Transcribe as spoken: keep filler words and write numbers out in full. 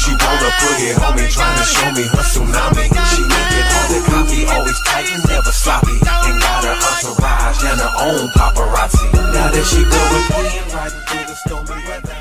She wanna put it on me, trying to show me her tsunami. She make it hard to copy, always tight and never sloppy. And got her entourage and her own paparazzi. Now that she done with me and riding through the stormy weather.